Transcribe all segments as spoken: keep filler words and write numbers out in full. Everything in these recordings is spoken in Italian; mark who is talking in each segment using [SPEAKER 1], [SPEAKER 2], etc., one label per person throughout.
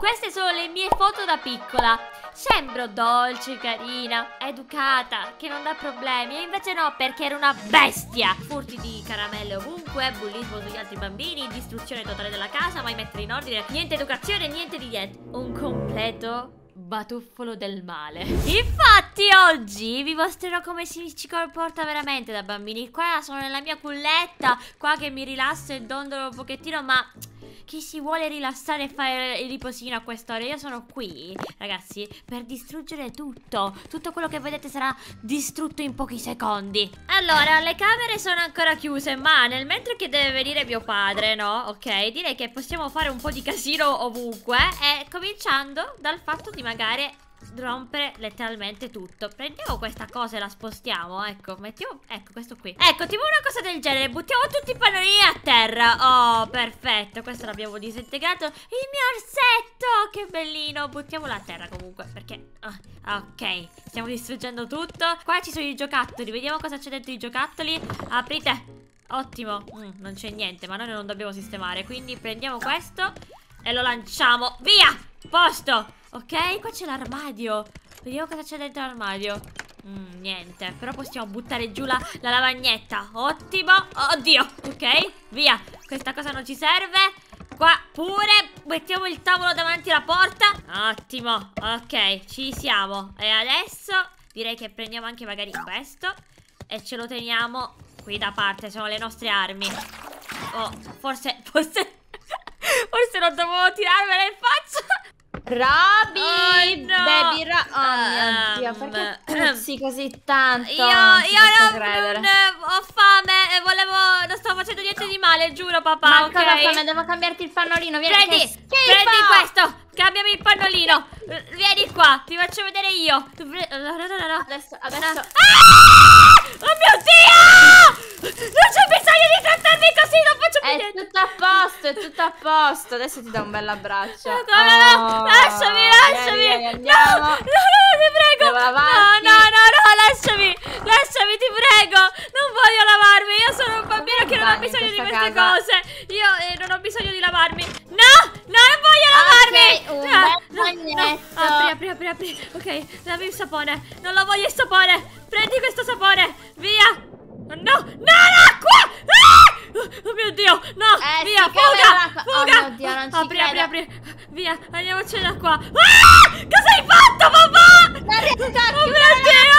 [SPEAKER 1] queste sono le mie foto da piccola. Sembro dolce, carina, educata, che non dà problemi. E invece no, perché ero una bestia. Furti di caramelle ovunque, bullismo sugli altri bambini, distruzione totale della casa, mai mettere in ordine, niente educazione, niente di niente. Un completo batuffolo del male. Infatti oggi vi mostrerò come si ci comporta veramente da bambini. Qua sono nella mia culletta, qua che mi rilasso e dondolo un pochettino, ma chi si vuole rilassare e fare il riposino a quest'ora? Io sono qui, ragazzi, per distruggere tutto. Tutto quello che vedete sarà distrutto in pochi secondi. Allora, le camere sono ancora chiuse, ma nel mentre che deve venire mio padre, no? Ok, direi che possiamo fare un po' di casino ovunque. E cominciando dal fatto di magari rompere letteralmente tutto. Prendiamo questa cosa e la spostiamo. Ecco, mettiamo, ecco questo qui. Ecco, tipo una cosa del genere. Buttiamo tutti i pannolini a terra. Oh, perfetto, questo l'abbiamo disintegrato. Il mio orsetto, che bellino. Buttiamolo a terra comunque, perché oh, ok, stiamo distruggendo tutto. Qua ci sono i giocattoli. Vediamo cosa c'è dentro i giocattoli. Aprite. Ottimo. mm, Non c'è niente, ma noi non dobbiamo sistemare. Quindi prendiamo questo e lo lanciamo. Via, posto. Ok, qua c'è l'armadio. Vediamo cosa c'è dentro l'armadio. mm, Niente, però possiamo buttare giù la, la lavagnetta. Ottimo. Oddio, ok, via. Questa cosa non ci serve. Qua pure mettiamo il tavolo davanti alla porta. Ottimo, ok, ci siamo. E adesso direi che prendiamo anche magari questo e ce lo teniamo qui da parte. Sono le nostre armi. Oh, forse, forse forse non dovevo tirarmela in faccia.
[SPEAKER 2] Roby,
[SPEAKER 1] oh, no.
[SPEAKER 2] baby Ro oh mio
[SPEAKER 1] um,
[SPEAKER 2] Dio, perché puzzi così tanto?
[SPEAKER 1] Io, io non, non ho fame e volevo, non sto facendo niente di male, giuro papà.
[SPEAKER 2] Ma
[SPEAKER 1] ok,
[SPEAKER 2] cosa fame? Devo cambiarti il pannolino. Vieni,
[SPEAKER 1] prendi,
[SPEAKER 2] che schifo!
[SPEAKER 1] prendi questo, cambiami il pannolino. Vieni qua, ti faccio vedere io. No, no, no, no.
[SPEAKER 2] Adesso, adesso
[SPEAKER 1] ah! Oh mio Dio! Non c'è bisogno di trattarmi così, non faccio più
[SPEAKER 2] È
[SPEAKER 1] niente.
[SPEAKER 2] tutto a posto, è tutto a posto. Adesso ti do un bel abbraccio.
[SPEAKER 1] No, no, no,
[SPEAKER 2] Oh,
[SPEAKER 1] lasciami, lasciami.
[SPEAKER 2] Vieni, vieni, andiamo.
[SPEAKER 1] No, no, no, ti prego.
[SPEAKER 2] Andiamo
[SPEAKER 1] No,
[SPEAKER 2] avanti.
[SPEAKER 1] no, no, no, lasciami. Lasciami, ti prego. Non voglio lavarmi. Io sono un bambino che non ha
[SPEAKER 2] Bagni in
[SPEAKER 1] bisogno di
[SPEAKER 2] questa
[SPEAKER 1] queste
[SPEAKER 2] casa.
[SPEAKER 1] cose. Io eh, non ho bisogno di lavarmi. No, no, non voglio lavarmi.
[SPEAKER 2] Ok, un
[SPEAKER 1] no,
[SPEAKER 2] bel
[SPEAKER 1] no,
[SPEAKER 2] bagnetto.
[SPEAKER 1] no. Apri, apri, apri, apri. Ok, dammi il sapone. Non lo voglio il sapone. Prendi questo sapone. Via. No, no, l'acqua. Ah! Oh mio Dio, no,
[SPEAKER 2] Eh,
[SPEAKER 1] via,
[SPEAKER 2] sì,
[SPEAKER 1] fuga,
[SPEAKER 2] oh
[SPEAKER 1] fuga.
[SPEAKER 2] mio Dio, non ci
[SPEAKER 1] apri, apri,
[SPEAKER 2] credo.
[SPEAKER 1] apri. Via, andiamocene da qua. Ah! Cosa hai fatto, papà?
[SPEAKER 2] Non riesco a
[SPEAKER 1] Oh mio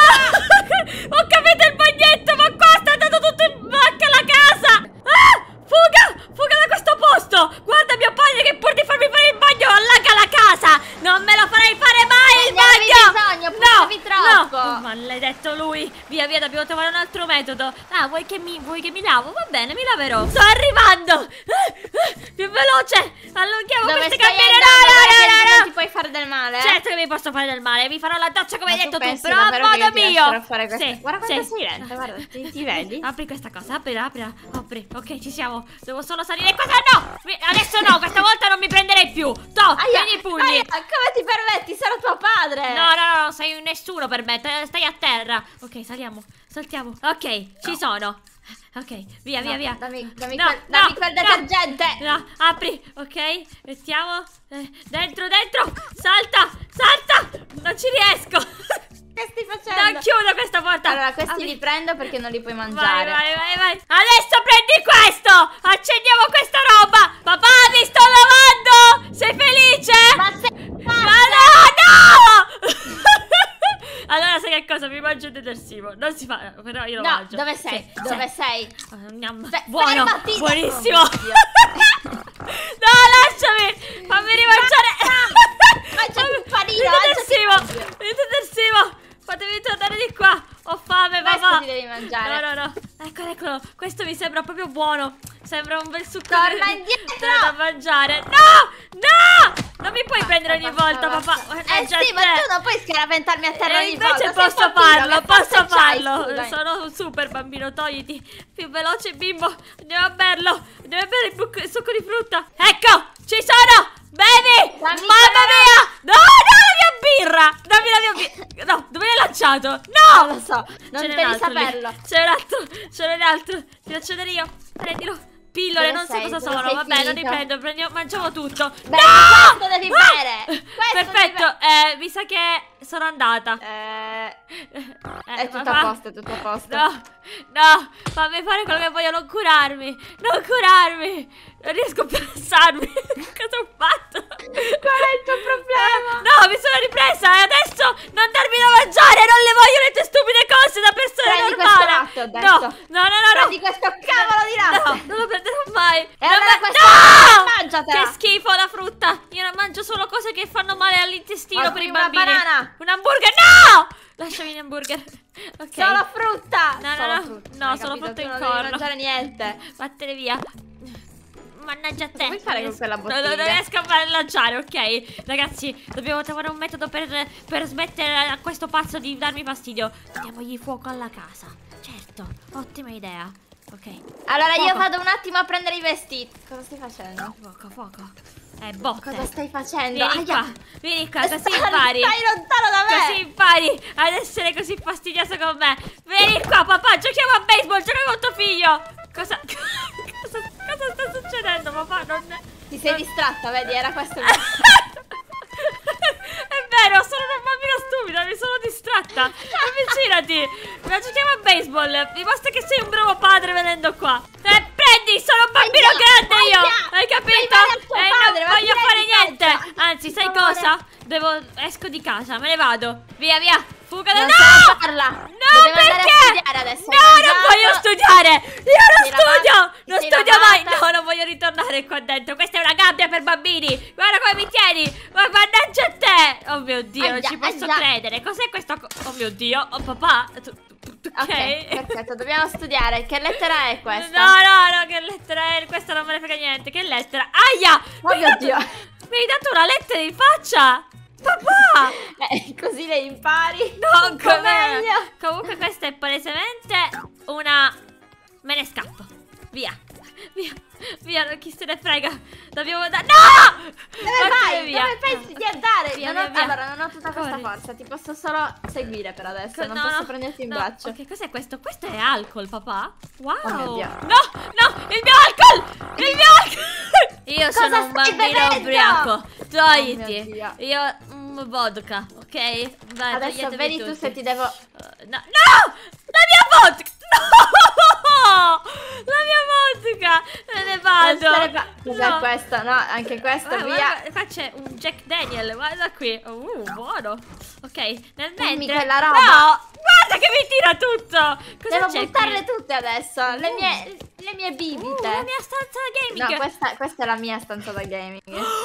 [SPEAKER 1] Dio! Ho capito il bagnetto, ma qua sta andando tutto in bacca la casa. Ah! Fuga, fuga da questo posto. Guarda mio padre che pur di farmi fare il bagno allaga la casa. Non me lo farai fare mai il
[SPEAKER 2] Ne avevi
[SPEAKER 1] bagno.
[SPEAKER 2] bisogno, puzzavi troppo.
[SPEAKER 1] No, maledetto lui. Via, via, dobbiamo trovare un altro metodo. Ah, vuoi che mi, vuoi che mi lavo? Va bene, mi laverò. Sto arrivando. Ah, ah, più veloce. Allunghiamo
[SPEAKER 2] Dove
[SPEAKER 1] queste
[SPEAKER 2] stai
[SPEAKER 1] cabine.
[SPEAKER 2] andando?
[SPEAKER 1] No, no,
[SPEAKER 2] Guarda che
[SPEAKER 1] no, no,
[SPEAKER 2] non
[SPEAKER 1] no.
[SPEAKER 2] ti puoi fare del male, eh?
[SPEAKER 1] Certo che mi posso fare del male. Mi farò la doccia come
[SPEAKER 2] Ma
[SPEAKER 1] hai detto tu,
[SPEAKER 2] pensi
[SPEAKER 1] però a
[SPEAKER 2] davvero che
[SPEAKER 1] modo
[SPEAKER 2] io ti
[SPEAKER 1] mio.
[SPEAKER 2] lascerò fare queste-
[SPEAKER 1] Sì,
[SPEAKER 2] Guarda quanto
[SPEAKER 1] sì.
[SPEAKER 2] sei lenta, guarda, ti, ti vedi?
[SPEAKER 1] Apri questa cosa, apri, apri, apri. Ok, ci siamo. Devo solo salire qua. No, mi- adesso no, questa volta non mi prenderei più. To,
[SPEAKER 2] Aia,
[SPEAKER 1] prendi i pugni.
[SPEAKER 2] aia, come ti permetti? Sarà tuo padre.
[SPEAKER 1] No, no, no, no, sei nessuno per me. te- Stai a terra. Ok, saliamo, saltiamo. Ok, ci sono. Ok, via, via,
[SPEAKER 2] No,
[SPEAKER 1] via.
[SPEAKER 2] dammi- dammi
[SPEAKER 1] no,
[SPEAKER 2] quel-
[SPEAKER 1] no,
[SPEAKER 2] dammi quel
[SPEAKER 1] no,
[SPEAKER 2] detergente.
[SPEAKER 1] No, apri, ok. Mettiamo. eh, dentro, dentro. Salta, salta. Non ci riesco.
[SPEAKER 2] Che stai facendo?
[SPEAKER 1] Non chiudo questa porta.
[SPEAKER 2] Allora, questi
[SPEAKER 1] Apri.
[SPEAKER 2] li prendo perché non li puoi
[SPEAKER 1] Vai,
[SPEAKER 2] mangiare.
[SPEAKER 1] vai, vai, vai. Adesso prendi questo. Accendiamo questa roba. Papà, mi sto lavando. Sei felice?
[SPEAKER 2] Ma sei
[SPEAKER 1] Ma no, no! Allora sai che cosa? Mi mangio il detersivo. Non si fa, però io lo
[SPEAKER 2] No,
[SPEAKER 1] mangio.
[SPEAKER 2] dove sei?
[SPEAKER 1] Sì,
[SPEAKER 2] Dove
[SPEAKER 1] sì.
[SPEAKER 2] sei?
[SPEAKER 1] Ah, gnam.
[SPEAKER 2] Fe-
[SPEAKER 1] Buono,
[SPEAKER 2] fermati!
[SPEAKER 1] buonissimo.
[SPEAKER 2] Oh, mio
[SPEAKER 1] No, lasciami. Fammi rimangiare.
[SPEAKER 2] Mangiati il panino,
[SPEAKER 1] Il
[SPEAKER 2] mangiati
[SPEAKER 1] detersivo.
[SPEAKER 2] il panino.
[SPEAKER 1] Il detersivo. Fatemi tornare di qua. Ho fame,
[SPEAKER 2] Questo
[SPEAKER 1] papà.
[SPEAKER 2] ti devi mangiare.
[SPEAKER 1] No, no, no. Eccolo, eccolo. Questo mi sembra proprio buono. Sembra un bel succo
[SPEAKER 2] Torna
[SPEAKER 1] di-
[SPEAKER 2] indietro.
[SPEAKER 1] da mangiare. No! No! Non mi puoi prendere ogni
[SPEAKER 2] Basta,
[SPEAKER 1] volta,
[SPEAKER 2] basta.
[SPEAKER 1] papà. Guarda,
[SPEAKER 2] Eh
[SPEAKER 1] già
[SPEAKER 2] sì, ma
[SPEAKER 1] te.
[SPEAKER 2] tu non puoi scaraventarmi a terra
[SPEAKER 1] E
[SPEAKER 2] ogni
[SPEAKER 1] invece
[SPEAKER 2] volta. Sei
[SPEAKER 1] posso
[SPEAKER 2] un bambino,
[SPEAKER 1] farlo,
[SPEAKER 2] che
[SPEAKER 1] posso
[SPEAKER 2] forza c'hai,
[SPEAKER 1] farlo.
[SPEAKER 2] scusami?
[SPEAKER 1] Sono un super bambino, togliti. Più veloce, bimbo. Andiamo a berlo. Andiamo a bere il, buc- il succo di frutta. Ecco, ci sono. Bevi.
[SPEAKER 2] Dammi
[SPEAKER 1] Mamma
[SPEAKER 2] quella-
[SPEAKER 1] mia. No, no, la mia birra. Dammi la mia birra. No, dove l'hai lanciato? No.
[SPEAKER 2] Non lo so, non
[SPEAKER 1] Ce n'è un
[SPEAKER 2] devi
[SPEAKER 1] altro lì.
[SPEAKER 2] saperlo.
[SPEAKER 1] C'è un altro, c'è un altro. Ti faccio vedere io. Prendilo. Pillole,
[SPEAKER 2] Dove
[SPEAKER 1] non so
[SPEAKER 2] sei?
[SPEAKER 1] cosa
[SPEAKER 2] Dove
[SPEAKER 1] sono.
[SPEAKER 2] sei
[SPEAKER 1] Vabbè, non li
[SPEAKER 2] finito?
[SPEAKER 1] prendo. Prendiamo, mangiamo tutto.
[SPEAKER 2] Beh,
[SPEAKER 1] no!
[SPEAKER 2] questo devi
[SPEAKER 1] Ah!
[SPEAKER 2] bere.
[SPEAKER 1] sa che sono andata.
[SPEAKER 2] Eh,
[SPEAKER 1] Eh,
[SPEAKER 2] è tutto
[SPEAKER 1] papà?
[SPEAKER 2] a posto, è tutto a posto.
[SPEAKER 1] No, no, fammi fare quello che voglio, non curarmi, non curarmi. Non riesco più a alzarmi. Cosa ho fatto?
[SPEAKER 2] Qual è il tuo problema?
[SPEAKER 1] No, mi sono ripresa e adesso non darmi da mangiare, non le voglio le tue stupide cose da persona
[SPEAKER 2] Prendi
[SPEAKER 1] normale.
[SPEAKER 2] questo latte, ho detto.
[SPEAKER 1] No, no, no, no, no.
[SPEAKER 2] Prendi questo cavolo di latte.
[SPEAKER 1] No, non lo prenderò mai.
[SPEAKER 2] E
[SPEAKER 1] Non
[SPEAKER 2] allora
[SPEAKER 1] ma-
[SPEAKER 2] questo
[SPEAKER 1] no!
[SPEAKER 2] mangiatela.
[SPEAKER 1] Che schifo la frutta. Io non mangio solo cose che fanno male all'intestino per i
[SPEAKER 2] Offrimi una
[SPEAKER 1] bambini.
[SPEAKER 2] banana.
[SPEAKER 1] Un hamburger, no! Lasciami l'hamburger. Ok.
[SPEAKER 2] Solo frutta.
[SPEAKER 1] No, no,
[SPEAKER 2] Solo
[SPEAKER 1] no.
[SPEAKER 2] frutta,
[SPEAKER 1] No,
[SPEAKER 2] hai
[SPEAKER 1] solo
[SPEAKER 2] capito?
[SPEAKER 1] frutta
[SPEAKER 2] Tu
[SPEAKER 1] in
[SPEAKER 2] non devi
[SPEAKER 1] corno.
[SPEAKER 2] mangiare niente.
[SPEAKER 1] Vattene via. Mannaggia a te.
[SPEAKER 2] Cosa vuoi fare
[SPEAKER 1] Non
[SPEAKER 2] con quella
[SPEAKER 1] riesco- no, no,
[SPEAKER 2] bottiglia?
[SPEAKER 1] non riesco a far lanciare, ok? Ragazzi, dobbiamo trovare un metodo per, per smettere a questo pazzo di darmi fastidio. Diamogli fuoco alla casa. Certo, ottima idea. Ok.
[SPEAKER 2] Allora io
[SPEAKER 1] Fuoco.
[SPEAKER 2] vado un attimo a prendere i vestiti. Cosa stai facendo?
[SPEAKER 1] Fuoco, fuoco. Eh, botte.
[SPEAKER 2] Cosa stai facendo?
[SPEAKER 1] Vieni
[SPEAKER 2] Aia.
[SPEAKER 1] qua, vieni qua, così
[SPEAKER 2] Stai-
[SPEAKER 1] impari.
[SPEAKER 2] Stai lontano da me.
[SPEAKER 1] Così impari ad essere così fastidioso con me. Vieni qua, papà, giochiamo a baseball, gioca con tuo figlio. Cosa, cosa, cosa sta succedendo, papà? Non...
[SPEAKER 2] Ti sei distratta, vedi? Era questo il
[SPEAKER 1] È vero, sono una bambina stupida, mi sono distratta. Avvicinati. Ma giochiamo a baseball. Dimostra che sei un bravo padre venendo qua. Eh, prendi, sono un bambino
[SPEAKER 2] Aia,
[SPEAKER 1] grande io.
[SPEAKER 2] aia.
[SPEAKER 1] Hai
[SPEAKER 2] Devi
[SPEAKER 1] capito?
[SPEAKER 2] fare al tuo
[SPEAKER 1] E
[SPEAKER 2] padre,
[SPEAKER 1] non
[SPEAKER 2] ma
[SPEAKER 1] voglio
[SPEAKER 2] ti
[SPEAKER 1] fare
[SPEAKER 2] rendi
[SPEAKER 1] niente.
[SPEAKER 2] conto?
[SPEAKER 1] Anzi, sai
[SPEAKER 2] Per favore.
[SPEAKER 1] cosa? Devo, esco di casa, me ne vado. Via, via. Fuga da...
[SPEAKER 2] Non
[SPEAKER 1] No!
[SPEAKER 2] se ne parla.
[SPEAKER 1] No,
[SPEAKER 2] Dobbiamo
[SPEAKER 1] perché?
[SPEAKER 2] andare a studiare adesso.
[SPEAKER 1] No,
[SPEAKER 2] Hai
[SPEAKER 1] non
[SPEAKER 2] mangiato?
[SPEAKER 1] voglio studiare. Io non
[SPEAKER 2] Ti sei
[SPEAKER 1] studio.
[SPEAKER 2] lavata? Ti
[SPEAKER 1] Non
[SPEAKER 2] sei
[SPEAKER 1] studio mai.
[SPEAKER 2] lavata?
[SPEAKER 1] No, non voglio ritornare qua dentro. Questa è una gabbia per bambini. Guarda come mi tieni. Ma mannaggia a te. Oh mio Dio, non
[SPEAKER 2] Aia,
[SPEAKER 1] ci posso
[SPEAKER 2] aia.
[SPEAKER 1] credere. Cos'è questo? co- Oh mio Dio. Oh papà. Tu- tu- tu-
[SPEAKER 2] Ok,
[SPEAKER 1] Ok.
[SPEAKER 2] perfetto, dobbiamo studiare. Che lettera è questa?
[SPEAKER 1] No, no, no, che lettera è? Questa non me ne frega niente. Che lettera? Aia!
[SPEAKER 2] Oh
[SPEAKER 1] Mi hai
[SPEAKER 2] mio
[SPEAKER 1] dato-
[SPEAKER 2] Dio.
[SPEAKER 1] Mi hai dato una lettera in faccia. Papà!
[SPEAKER 2] Eh, così le impari.
[SPEAKER 1] No,
[SPEAKER 2] un po'
[SPEAKER 1] come-
[SPEAKER 2] meglio.
[SPEAKER 1] Comunque questa è palesemente una... Me ne scappo. Via. Via. Via, chi se ne frega. Dobbiamo da... No!
[SPEAKER 2] Dove
[SPEAKER 1] Vattene
[SPEAKER 2] vai?
[SPEAKER 1] via.
[SPEAKER 2] Dove pensi di andare?
[SPEAKER 1] Via,
[SPEAKER 2] Non ho-
[SPEAKER 1] via, via.
[SPEAKER 2] Allora, non ho tutta questa
[SPEAKER 1] Corri.
[SPEAKER 2] forza. Ti posso solo seguire per adesso.
[SPEAKER 1] Co-
[SPEAKER 2] Non
[SPEAKER 1] no,
[SPEAKER 2] posso
[SPEAKER 1] no,
[SPEAKER 2] prenderti in
[SPEAKER 1] no.
[SPEAKER 2] braccio.
[SPEAKER 1] Ok, cos'è questo? Questo è alcol, papà. Wow.
[SPEAKER 2] Oh mio Dio.
[SPEAKER 1] No, no, il mio alcol! Il mio alcol! Io
[SPEAKER 2] Cosa
[SPEAKER 1] sono un
[SPEAKER 2] stai
[SPEAKER 1] bambino
[SPEAKER 2] bevendo?
[SPEAKER 1] ubriaco.
[SPEAKER 2] Oh mio
[SPEAKER 1] Togliti.
[SPEAKER 2] Dio.
[SPEAKER 1] Io mm, vodka, ok? Vai,
[SPEAKER 2] Adesso
[SPEAKER 1] toglietevi
[SPEAKER 2] vedi tu
[SPEAKER 1] tutti.
[SPEAKER 2] se ti devo.
[SPEAKER 1] Uh, no, no! La mia vodka! No! La mia vodka! Me ne vado!
[SPEAKER 2] Non se ne fa- Cos'è
[SPEAKER 1] No.
[SPEAKER 2] questo? No, anche questo,
[SPEAKER 1] Guarda,
[SPEAKER 2] via.
[SPEAKER 1] guarda, qua c'è un Jack Daniel, guarda qui. Uh, buono. Ok, nel
[SPEAKER 2] Dammi
[SPEAKER 1] mentre...
[SPEAKER 2] quella roba.
[SPEAKER 1] No! Guarda che mi tira tutto! Cosa
[SPEAKER 2] Devo
[SPEAKER 1] c'è
[SPEAKER 2] buttarle
[SPEAKER 1] qui?
[SPEAKER 2] tutte adesso. Le mie, le mie bibite.
[SPEAKER 1] Uh, la mia stanza da gaming.
[SPEAKER 2] No, questa, questa è la mia stanza da gaming.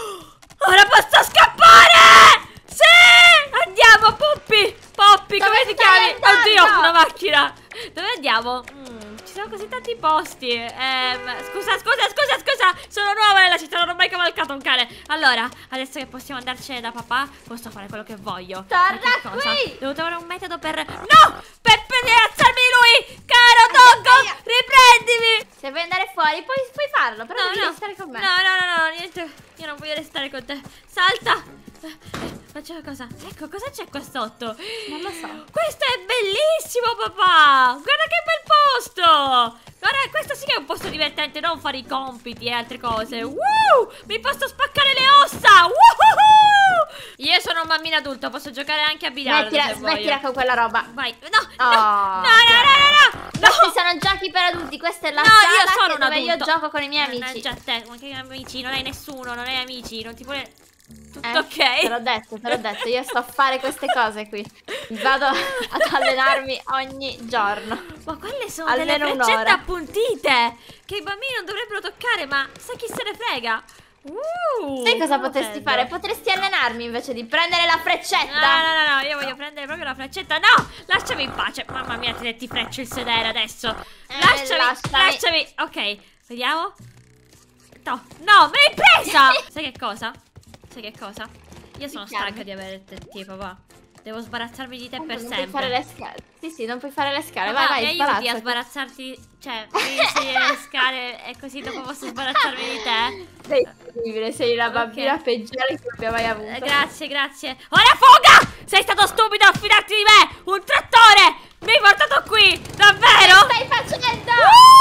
[SPEAKER 1] Ora posso scappare! Sì! Andiamo, Puppi! Poppi,
[SPEAKER 2] Dove
[SPEAKER 1] come ti
[SPEAKER 2] stai
[SPEAKER 1] chiami?
[SPEAKER 2] andando?
[SPEAKER 1] Oddio, una macchina! Dove andiamo? Mm, ci sono così tanti posti. Ehm, scusa, scusa, scusa, scusa! Sono nuova nella città, non ho mai cavalcato un cane. Allora, adesso che possiamo andarcene da papà, posso fare quello che voglio.
[SPEAKER 2] Torna
[SPEAKER 1] Sai che cosa?
[SPEAKER 2] qui!
[SPEAKER 1] Devo trovare un metodo per... No! Per alzarmi di lui! Caro Doggo!
[SPEAKER 2] aia.
[SPEAKER 1] Riprendimi!
[SPEAKER 2] Se vuoi andare fuori, puoi, puoi farlo. Però
[SPEAKER 1] No,
[SPEAKER 2] devi
[SPEAKER 1] no,
[SPEAKER 2] restare con me.
[SPEAKER 1] no, no, no, no, niente. Io non voglio restare con te. Salta! Eh, eh, Faccio una cosa. Ecco, cosa c'è qua sotto?
[SPEAKER 2] Non lo so.
[SPEAKER 1] Questo è bellissimo, papà! Guarda che bel posto! Guarda, questo sì che è un posto divertente, non fare i compiti e altre cose. Woo! Mi posso spaccare le ossa! Woohoo! Io sono un bambino adulto, posso giocare anche a biliardo
[SPEAKER 2] Smettila,
[SPEAKER 1] se
[SPEAKER 2] smettila
[SPEAKER 1] voglio.
[SPEAKER 2] con quella roba.
[SPEAKER 1] Vai, no, no,
[SPEAKER 2] Oh,
[SPEAKER 1] no, no, no, no, no,
[SPEAKER 2] Questi
[SPEAKER 1] no!
[SPEAKER 2] sono giochi per adulti. Questa è la
[SPEAKER 1] No, io
[SPEAKER 2] sala
[SPEAKER 1] sono
[SPEAKER 2] che
[SPEAKER 1] un
[SPEAKER 2] dove
[SPEAKER 1] adulto.
[SPEAKER 2] io gioco con i miei amici.
[SPEAKER 1] Mannaggia a te, ma che amici? Non hai nessuno, non hai amici, non ti puoi... Tutto
[SPEAKER 2] Eh,
[SPEAKER 1] ok?
[SPEAKER 2] Te l'ho detto, te l'ho detto. Io sto a fare queste cose qui. Vado ad allenarmi ogni giorno.
[SPEAKER 1] Ma quelle sono
[SPEAKER 2] Almeno
[SPEAKER 1] delle freccette
[SPEAKER 2] un'ora.
[SPEAKER 1] appuntite che i bambini non dovrebbero toccare, ma sai chi se ne frega? Uh,
[SPEAKER 2] Sai cosa
[SPEAKER 1] come
[SPEAKER 2] potresti
[SPEAKER 1] bello.
[SPEAKER 2] fare? Potresti allenarmi invece di prendere la
[SPEAKER 1] No,
[SPEAKER 2] freccetta.
[SPEAKER 1] no, no, no, io voglio prendere proprio la freccetta. No, lasciami in pace. Mamma mia, ti, ti freccio il sedere adesso.
[SPEAKER 2] Eh,
[SPEAKER 1] Lasciami,
[SPEAKER 2] lasciami.
[SPEAKER 1] lasciami. Ok, vediamo. No, no, me l'hai presa. Sai che cosa? Sai che cosa? Io sono
[SPEAKER 2] Picchiarmi.
[SPEAKER 1] stanca di avere te, te, papà. Devo sbarazzarmi di te
[SPEAKER 2] Tanto
[SPEAKER 1] per
[SPEAKER 2] non
[SPEAKER 1] sempre.
[SPEAKER 2] puoi fare le scale. Sì, sì, non puoi fare le scale.
[SPEAKER 1] Papà,
[SPEAKER 2] vai, vai,
[SPEAKER 1] mi aiuti a
[SPEAKER 2] sbarazzati.
[SPEAKER 1] sbarazzarti. Cioè, mi insegni le scale e così dopo posso sbarazzarmi di te?
[SPEAKER 2] Sei incredibile, sei la
[SPEAKER 1] Ok.
[SPEAKER 2] bambina peggiore che abbia mai avuto.
[SPEAKER 1] Eh, grazie, grazie. Ora fuga! Sei stato stupido a fidarti di me! Un trattore! Mi hai portato qui! Davvero?
[SPEAKER 2] Che stai facendo?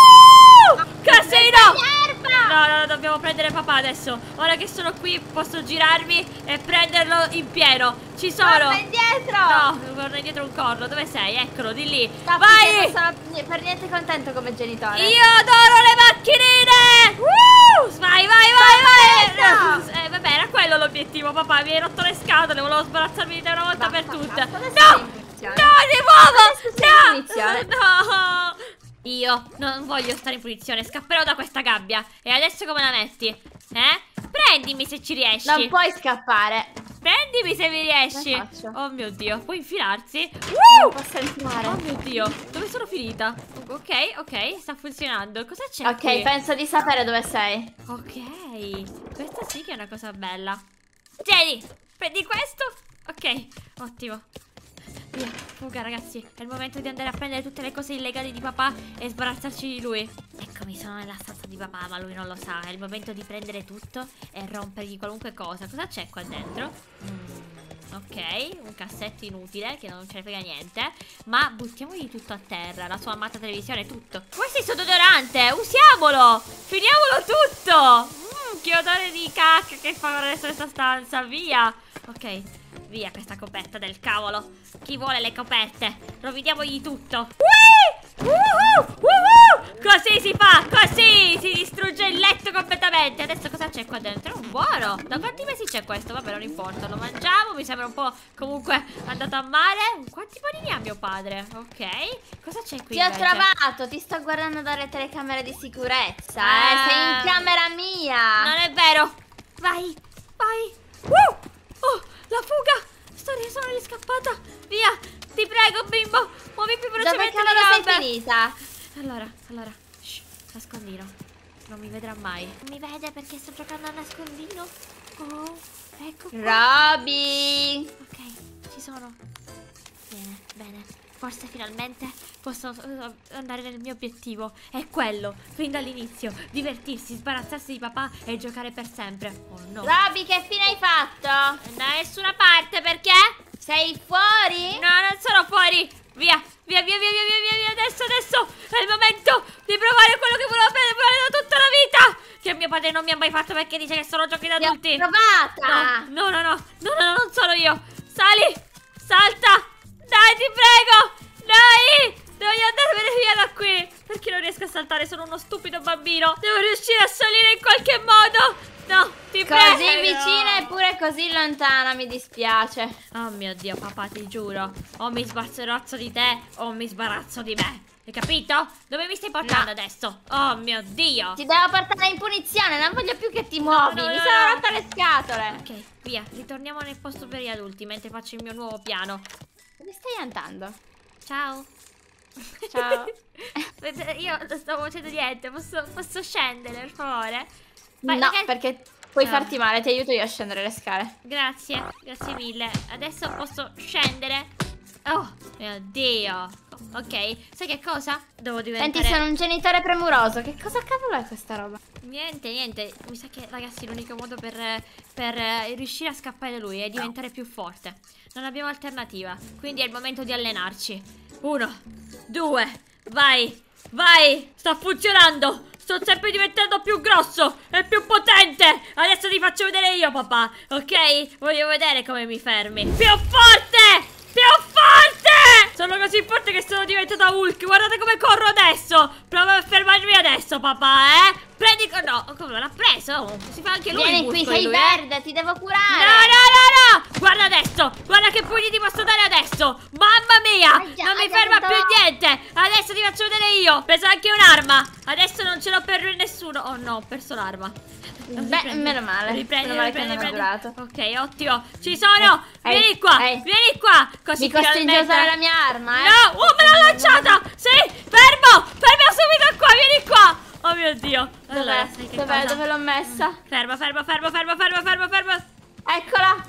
[SPEAKER 1] Uh! Casino!
[SPEAKER 2] Erba!
[SPEAKER 1] No, no, no, dobbiamo prendere papà adesso. Ora che sono qui posso girarmi e prenderlo sono in pieno. Ci sono.
[SPEAKER 2] Torna indietro.
[SPEAKER 1] No, torna indietro un corno. Dove sei? Eccolo, di lì.
[SPEAKER 2] Scappi,
[SPEAKER 1] Vai.
[SPEAKER 2] non sono per niente contento come genitore.
[SPEAKER 1] Io adoro le macchinine. Uh, vai, vai, vai, vai.
[SPEAKER 2] Torna.
[SPEAKER 1] Eh, vabbè, era quello l'obiettivo, papà. Mi hai rotto le scatole. Volevo sbarazzarmi di te una volta per tutte.
[SPEAKER 2] Adesso
[SPEAKER 1] No,
[SPEAKER 2] sei in punizione.
[SPEAKER 1] no, di nuovo.
[SPEAKER 2] Adesso sei in punizione.
[SPEAKER 1] No. Io non voglio stare in punizione. Scapperò da questa gabbia. E adesso come la metti? Eh? Prendimi se ci riesci.
[SPEAKER 2] Non puoi scappare.
[SPEAKER 1] Prendimi se mi riesci.
[SPEAKER 2] Come faccio?
[SPEAKER 1] Oh mio Dio, puoi infilarsi?
[SPEAKER 2] Non posso entrare.
[SPEAKER 1] Oh mio Dio, dove sono finita? Ok, ok, sta funzionando. Cosa c'è
[SPEAKER 2] Ok,
[SPEAKER 1] qui?
[SPEAKER 2] penso di sapere dove sei.
[SPEAKER 1] Ok, questa sì che è una cosa bella. Tieni, prendi questo. Ok, ottimo. Via, fuga ragazzi. È il momento di andare a prendere tutte le cose illegali di papà e sbarazzarci di lui. Eccomi, sono nella stanza di papà, ma lui non lo sa. È il momento di prendere tutto e rompergli qualunque cosa. Cosa c'è qua dentro? Mm, ok, un cassetto inutile che non ce ne frega niente. Ma buttiamogli tutto a terra. La sua amata televisione, tutto. Questo è il suo deodorante, usiamolo. Finiamolo tutto. Mm, che odore di cacca che fa adesso questa stanza. Via. Ok, via questa coperta del cavolo. Chi vuole le coperte? Roviniamogli tutto. Whee! Woohoo! Woohoo! Così si fa, così si distrugge il letto completamente. Adesso cosa c'è qua dentro? Oh, buono. Da quanti mesi c'è questo? Vabbè, non importa, lo mangiamo. Mi sembra un po' comunque andato a male. Quanti panini ha mio padre? Ok, cosa c'è qui
[SPEAKER 2] Ti ho
[SPEAKER 1] invece?
[SPEAKER 2] trovato, ti sto guardando dalle telecamere di sicurezza.
[SPEAKER 1] Ah.
[SPEAKER 2] Eh, sei in camera mia.
[SPEAKER 1] Non è vero. Vai, vai. Uh! Oh, la fuga. Sto sono riscappata. Via, ti prego bimbo. Muovi più
[SPEAKER 2] Dove
[SPEAKER 1] velocemente le
[SPEAKER 2] cavolo sei
[SPEAKER 1] gambe.
[SPEAKER 2] finita?
[SPEAKER 1] Allora, allora, shh, nascondino. Non mi vedrà mai. Non mi vede perché sto giocando a nascondino. Oh, ecco qua.
[SPEAKER 2] Roby.
[SPEAKER 1] Ok, ci sono. Bene, bene. Forse finalmente posso uh, andare nel mio obiettivo. È quello, fin dall'inizio. Divertirsi, sbarazzarsi di papà e giocare per sempre. Oh no.
[SPEAKER 2] Roby, che fine hai fatto?
[SPEAKER 1] Da nessuna parte, perché?
[SPEAKER 2] Sei fuori?
[SPEAKER 1] No, non sono fuori. Via, via, via, via, via, via, via. Adesso, adesso è il momento di provare quello che volevo provare da tutta la vita. Che mio padre non mi ha mai fatto perché dice che sono giochi da
[SPEAKER 2] Ti ho
[SPEAKER 1] adulti.
[SPEAKER 2] provata.
[SPEAKER 1] No, no, no, no, no, no, no, non sono io. Sali, salta. Dai, ti prego. Dai, devo andarmene via da qui. Perché non riesco a saltare? Sono uno stupido bambino. Devo riuscire a salire in qualche modo. No, ti prego.
[SPEAKER 2] Così vicina eppure così lontana, mi dispiace.
[SPEAKER 1] Oh mio Dio, papà, ti giuro. O mi sbarazzo di te o mi sbarazzo di me. Hai capito? Dove mi stai portando
[SPEAKER 2] No.
[SPEAKER 1] adesso? Oh mio Dio.
[SPEAKER 2] Ti devo portare in punizione, non voglio più che ti muovi.
[SPEAKER 1] no,
[SPEAKER 2] mi
[SPEAKER 1] no,
[SPEAKER 2] sono
[SPEAKER 1] no.
[SPEAKER 2] rotta le scatole.
[SPEAKER 1] Ok, via, ritorniamo nel posto per gli adulti mentre faccio il mio nuovo piano.
[SPEAKER 2] Dove stai andando?
[SPEAKER 1] Ciao.
[SPEAKER 2] Ciao.
[SPEAKER 1] Io non stavo facendo niente. Posso, posso scendere, per favore? Vai,
[SPEAKER 2] No,
[SPEAKER 1] ragazzi-
[SPEAKER 2] perché puoi
[SPEAKER 1] Ah.
[SPEAKER 2] farti male, ti aiuto io a scendere le scale.
[SPEAKER 1] Grazie, grazie mille. Adesso posso scendere. Oh mio Dio. Ok, sai che cosa? Devo diventare...
[SPEAKER 2] Senti, sono un genitore premuroso. Che cosa cavolo è questa roba?
[SPEAKER 1] Niente, niente. Mi sa che, ragazzi, l'unico modo per, per eh, riuscire a scappare da lui è diventare più forte. Non abbiamo alternativa. Quindi è il momento di allenarci. Uno, due, vai, vai. Sta funzionando. Sto sempre diventando più grosso e più potente. Adesso ti faccio vedere io, papà. Ok? Voglio vedere come mi fermi. Più forte! Più forte! Sono così forte che sono diventata Hulk. Guardate come corro adesso. Prova a fermarmi adesso, papà, eh? Prendi... No, come l'ha preso? Si fa anche lui.
[SPEAKER 2] Vieni
[SPEAKER 1] i
[SPEAKER 2] qui,
[SPEAKER 1] muscoli,
[SPEAKER 2] sei
[SPEAKER 1] lui, eh?
[SPEAKER 2] verde, ti devo
[SPEAKER 1] No,
[SPEAKER 2] curare.
[SPEAKER 1] no, no, no! Guarda adesso! Guarda che pugni ti posso dare adesso! Mamma mia!
[SPEAKER 2] Aia,
[SPEAKER 1] non mi
[SPEAKER 2] aia,
[SPEAKER 1] ferma
[SPEAKER 2] no.
[SPEAKER 1] più niente! Adesso ti faccio vedere io! Ho preso anche un'arma! Adesso non ce l'ho per nessuno! Oh no, ho perso l'arma!
[SPEAKER 2] Beh, meno male.
[SPEAKER 1] Riprendi,
[SPEAKER 2] Meno male
[SPEAKER 1] riprendi,
[SPEAKER 2] che non
[SPEAKER 1] riprendi.
[SPEAKER 2] è durato.
[SPEAKER 1] Ok, ottimo! Ci sono!
[SPEAKER 2] Ehi,
[SPEAKER 1] vieni qua!
[SPEAKER 2] ehi.
[SPEAKER 1] Vieni qua! Così
[SPEAKER 2] Mi costringi a
[SPEAKER 1] finalmente-
[SPEAKER 2] usare la mia arma, eh?
[SPEAKER 1] No! Oh, me l'ha lanciata! Sì! Fermo! Fermo subito qua! Vieni qua! Oh mio Dio! Allora,
[SPEAKER 2] Dov'è?
[SPEAKER 1] sai che
[SPEAKER 2] Dov'è?
[SPEAKER 1] cosa?
[SPEAKER 2] Dove l'ho messa?
[SPEAKER 1] Fermo, fermo, fermo, fermo, fermo, fermo, fermo!
[SPEAKER 2] Eccola.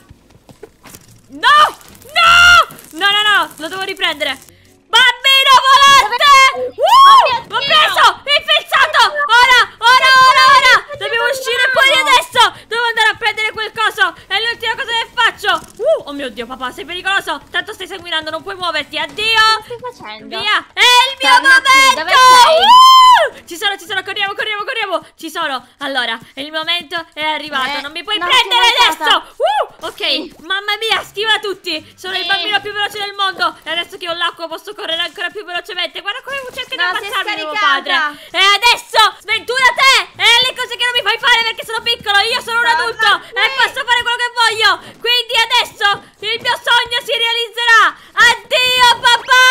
[SPEAKER 1] No! No! No, no, no! Lo devo riprendere! Bambino volante!
[SPEAKER 2] Dove-
[SPEAKER 1] Uh!
[SPEAKER 2] Oh mio
[SPEAKER 1] L'ho
[SPEAKER 2] Dio!
[SPEAKER 1] preso! Infilzato! Ora! Ora, ora, ora! Dobbiamo uscire fuori adesso! Devo andare a prendere quel coso! È l'ultima cosa che faccio! Uh! Oh mio Dio, papà, sei pericoloso! Tanto stai sanguinando, non puoi muoverti! Addio!
[SPEAKER 2] Che stai facendo?
[SPEAKER 1] Via! È il mio
[SPEAKER 2] Torna qui,
[SPEAKER 1] momento!
[SPEAKER 2] dove sei?
[SPEAKER 1] uh, ci sono, ci sono, corriamo, corriamo, corriamo. Ci sono. Allora, il momento è arrivato.
[SPEAKER 2] Eh,
[SPEAKER 1] Non mi puoi
[SPEAKER 2] no,
[SPEAKER 1] prendere
[SPEAKER 2] ti ho
[SPEAKER 1] adesso. Uh, ok,
[SPEAKER 2] Sì.
[SPEAKER 1] mamma mia, schiva tutti. Sono il
[SPEAKER 2] Sì.
[SPEAKER 1] bambino più veloce del mondo. E adesso che ho l'acqua posso correre ancora più velocemente. Guarda come cerca di
[SPEAKER 2] No, si è
[SPEAKER 1] ammazzarmi mio
[SPEAKER 2] scaricata.
[SPEAKER 1] padre. E adesso sventura te. E le cose che non mi fai fare perché sono piccolo. Io sono un
[SPEAKER 2] Mamma
[SPEAKER 1] adulto e
[SPEAKER 2] mia.
[SPEAKER 1] posso fare quello che voglio. Quindi adesso il mio sogno si realizzerà. Addio papà.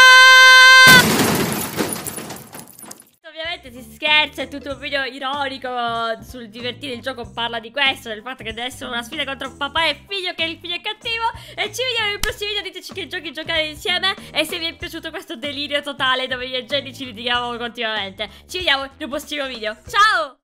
[SPEAKER 1] Ovviamente si scherza, è tutto un video ironico sul divertire. Il gioco parla di questo, del fatto che deve essere una sfida contro papà e figlio, che il figlio è cattivo. E ci vediamo nei prossimi video, diteci che giochi giocare insieme e se vi è piaciuto questo delirio totale dove io e Jenny ci litighiamo continuamente. Ci vediamo nel prossimo video, ciao!